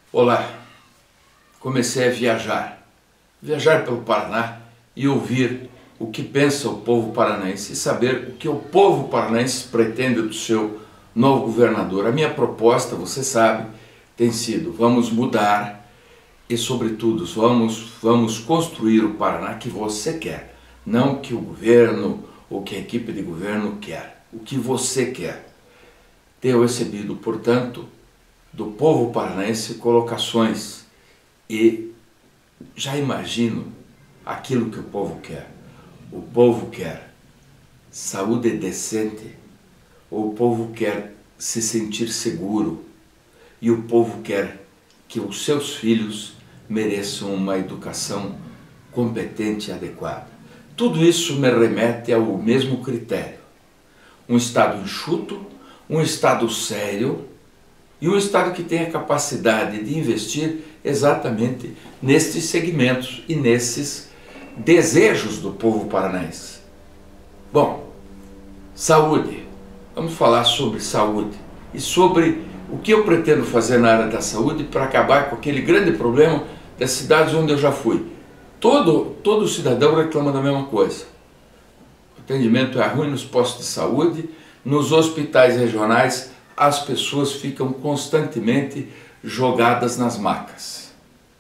Olá, comecei a viajar pelo Paraná e ouvir o que pensa o povo paranaense e saber o que o povo paranaense pretende do seu novo governador. A minha proposta, você sabe, tem sido: vamos mudar e, sobretudo, vamos construir o Paraná que você quer, não que o governo ou que a equipe de governo quer, o que você quer. Tenho recebido, portanto, do povo paranaense colocações e já imagino aquilo que o povo quer. O povo quer saúde decente, o povo quer se sentir seguro e o povo quer que os seus filhos mereçam uma educação competente e adequada. Tudo isso me remete ao mesmo critério: um Estado enxuto, um Estado sério e um Estado que tenha capacidade de investir exatamente nestes segmentos e nesses desejos do povo paranaense. Bom, saúde. Vamos falar sobre saúde e sobre o que eu pretendo fazer na área da saúde para acabar com aquele grande problema das cidades onde eu já fui. Todo cidadão reclama da mesma coisa. O atendimento é ruim nos postos de saúde, nos hospitais regionais as pessoas ficam constantemente jogadas nas macas.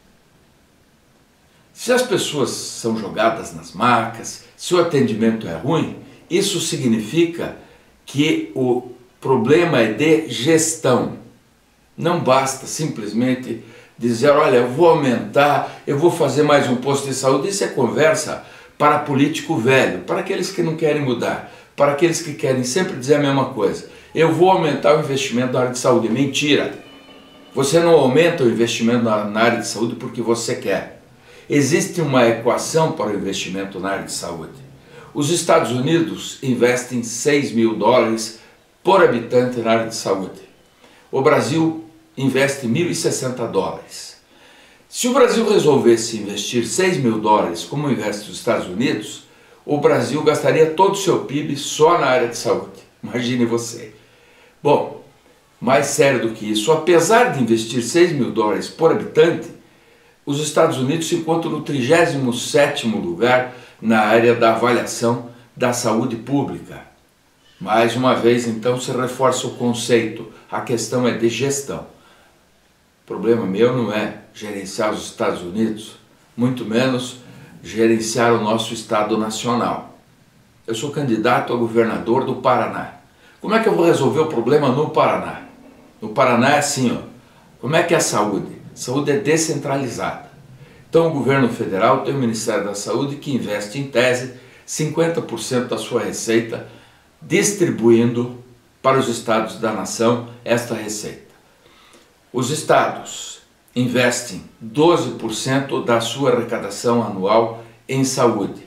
Se as pessoas são jogadas nas macas, se o atendimento é ruim, isso significa que o problema é de gestão. Não basta simplesmente dizer: olha, eu vou aumentar, eu vou fazer mais um posto de saúde. Isso é conversa para político velho, para aqueles que não querem mudar, para aqueles que querem sempre dizer a mesma coisa. Eu vou aumentar o investimento na área de saúde. Mentira! Você não aumenta o investimento na área de saúde porque você quer. Existe uma equação para o investimento na área de saúde. Os Estados Unidos investem $6.000 por habitante na área de saúde. O Brasil investe $1.060. Se o Brasil resolvesse investir $6.000 como investe os Estados Unidos, o Brasil gastaria todo o seu PIB só na área de saúde. Imagine você. Bom, mais sério do que isso, apesar de investir $6.000 por habitante, os Estados Unidos se encontram no 37º lugar na área da avaliação da saúde pública. Mais uma vez, então, se reforça o conceito: a questão é de gestão. O problema meu não é gerenciar os Estados Unidos, muito menos gerenciar o nosso Estado nacional. Eu sou candidato a governador do Paraná. Como é que eu vou resolver o problema no Paraná? No Paraná é assim, ó. Como é que é a saúde? Saúde é descentralizada. Então o governo federal tem o Ministério da Saúde que investe, em tese, 50% da sua receita, distribuindo para os estados da nação esta receita. Os estados investem 12% da sua arrecadação anual em saúde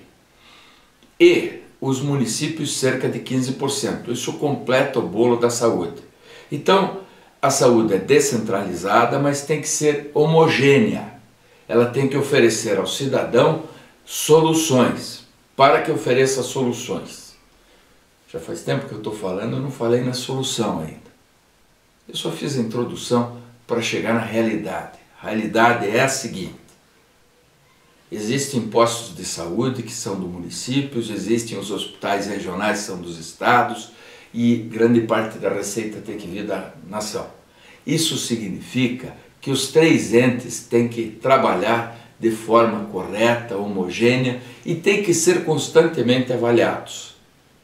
e os municípios cerca de 15%. Isso completa o bolo da saúde. Então, a saúde é descentralizada, mas tem que ser homogênea. Ela tem que oferecer ao cidadão soluções. Para que ofereça soluções. Já faz tempo que eu estou falando, eu não falei na solução ainda. Eu só fiz a introdução para chegar na realidade. A realidade é a seguinte: existem postos de saúde que são do municípios, existem os hospitais regionais que são dos estados e grande parte da receita tem que vir da nação. Isso significa que os três entes têm que trabalhar de forma correta, homogênea e têm que ser constantemente avaliados.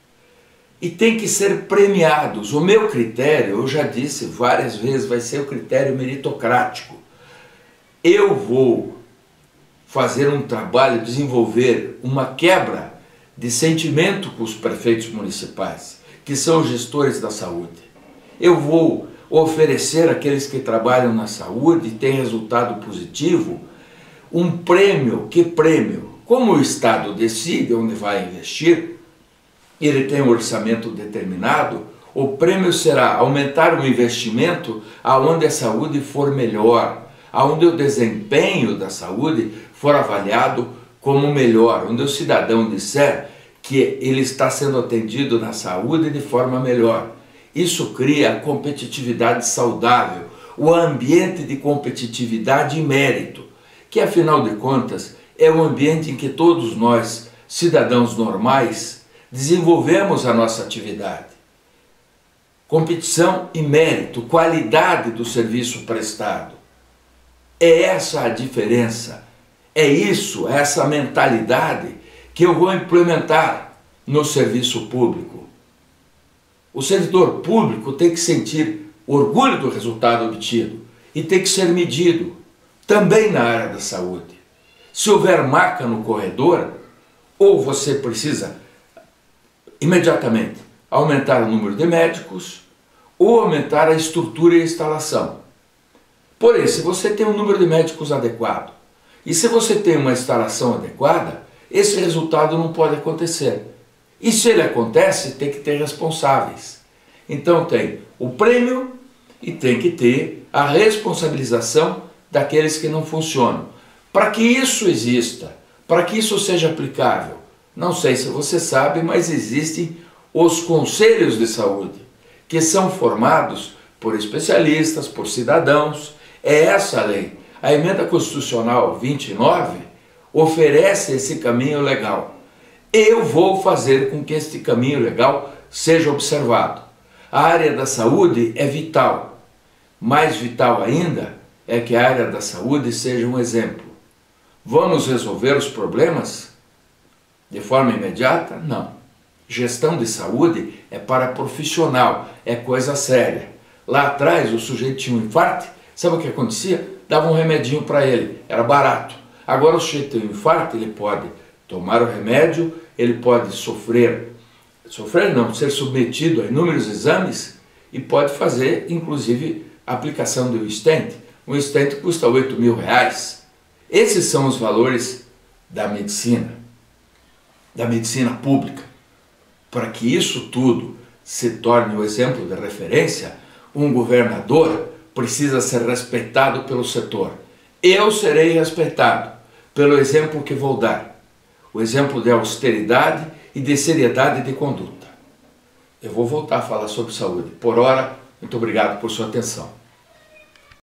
E têm que ser premiados. O meu critério, eu já disse várias vezes, vai ser o critério meritocrático. Eu vou fazer um trabalho, desenvolver uma quebra de sentimento com os prefeitos municipais, que são os gestores da saúde. Eu vou oferecer àqueles que trabalham na saúde e têm resultado positivo um prêmio. Que prêmio? Como o Estado decide onde vai investir, ele tem um orçamento determinado, o prêmio será aumentar o investimento aonde a saúde for melhor, aonde o desempenho da saúde for avaliado como melhor, onde o cidadão disser que ele está sendo atendido na saúde de forma melhor. Isso cria competitividade saudável. o ambiente de competitividade e mérito, que afinal de contas é o ambiente em que todos nós, cidadãos normais, desenvolvemos a nossa atividade. Competição e mérito, qualidade do serviço prestado. É essa a diferença, é isso, é essa mentalidade que eu vou implementar no serviço público. O servidor público tem que sentir orgulho do resultado obtido e tem que ser medido, também na área da saúde. Se houver maca no corredor, ou você precisa imediatamente aumentar o número de médicos ou aumentar a estrutura e a instalação. Porém, se você tem um número de médicos adequado e se você tem uma instalação adequada, esse resultado não pode acontecer. E se ele acontece, tem que ter responsáveis. Então tem o prêmio e tem que ter a responsabilização daqueles que não funcionam. Para que isso exista, para que isso seja aplicável, não sei se você sabe, mas existem os conselhos de saúde, que são formados por especialistas, por cidadãos. É essa a lei. A emenda constitucional 29 oferece esse caminho legal. Eu vou fazer com que este caminho legal seja observado. A área da saúde é vital. Mais vital ainda é que a área da saúde seja um exemplo. Vamos resolver os problemas de forma imediata? Não. Gestão de saúde é para profissional, é coisa séria. Lá atrás o sujeito tinha um infarto, sabe o que acontecia? Dava um remedinho para ele, era barato. Agora o sujeito tem um infarto, ele pode tomar o remédio, ele pode ser submetido a inúmeros exames e pode fazer, inclusive, a aplicação de um stent. Um stent custa R$8.000. Esses são os valores da medicina pública. Para que isso tudo se torne um exemplo de referência, um governador precisa ser respeitado pelo setor. Eu serei respeitado pelo exemplo que vou dar. O exemplo de austeridade e de seriedade de conduta. Eu vou voltar a falar sobre saúde. Por hora, muito obrigado por sua atenção.